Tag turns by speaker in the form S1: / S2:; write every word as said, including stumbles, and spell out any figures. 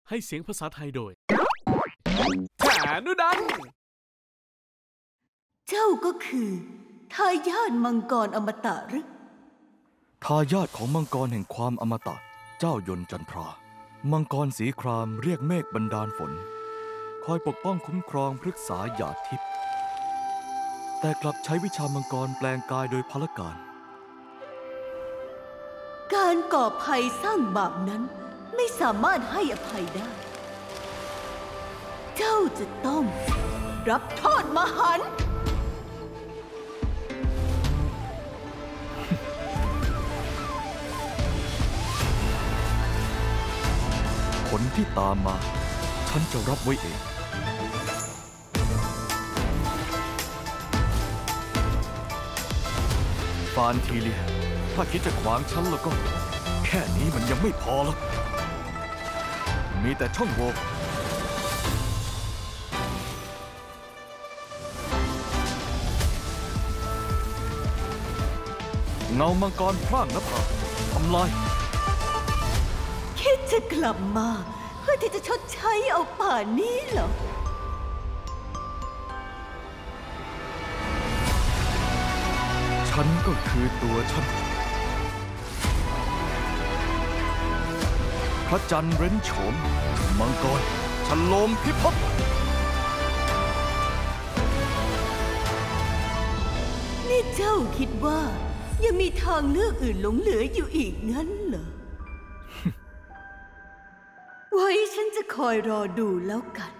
S1: ให้เสียงภาษาไทยโดยแขนุดัน
S2: เจ้าก็คือทายาทมังกรอมตะหรือ
S3: ทายาทของมังกรแห่งความอมตะเจ้ายนจันทรามังกรสีครามเรียกเมฆบันดาลฝนคอยปกป้องคุ้มครองพฤกษาหยาดทิพย์แต่กลับใช้วิชามังกรแปลงกายโดยพลการ
S2: การก่อภัยสร้างบาปนั้นไม่สามารถให้อภัยได้เจ้าจะต้องรับโทษมหันต์
S3: ผลที่ตามมาฉันจะรับไว้เองฟานทีเลียถ้าคิดจะขวางฉันแล้วก็แค่นี้มันยังไม่พอหรอกมีแต่ช่องโหว่เงามังกรพร่างนภาทำลาย
S2: คิดจะกลับมาเพื่อที่จะชดใช้เอาป่านนี้เหรอ
S3: ฉันก็คือตัวฉันพระจันทร์เร้นโฉมมังกรฉลมพิภพ
S2: นี่เจ้าคิดว่ายังมีทางเลือกอื่นหลงเหลืออยู่อีกงั้นเหรอ ไว้ฉันจะคอยรอดูแล้วกัน